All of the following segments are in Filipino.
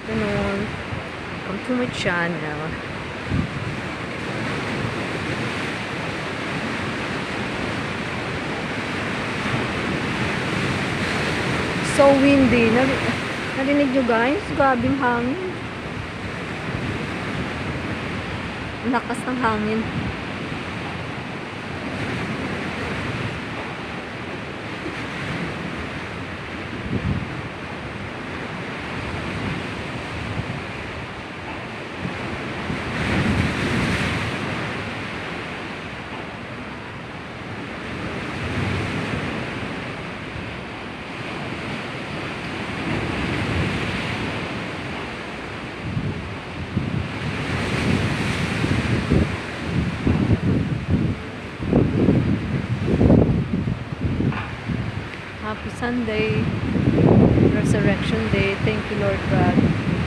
afternoon. Welcome to my channel. So windy. Narinig nyo guys? Grabing hangin. Lakas ng hangin. Happy Sunday, Resurrection Day. Thank you, Lord God.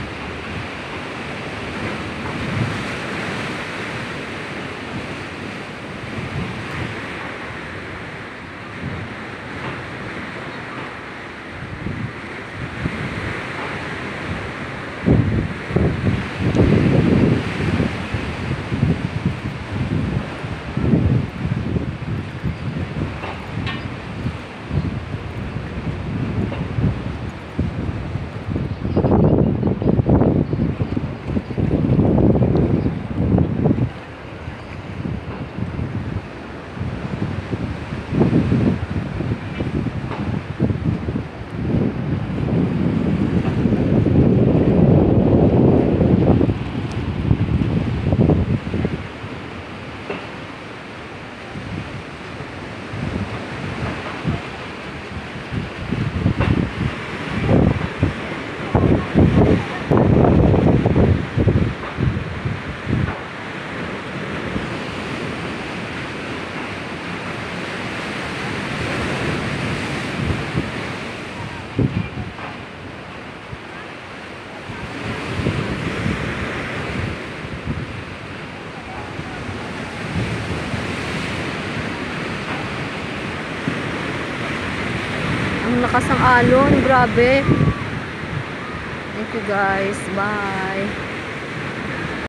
Ang lakas ng alon, grabe. Thank you guys. Bye.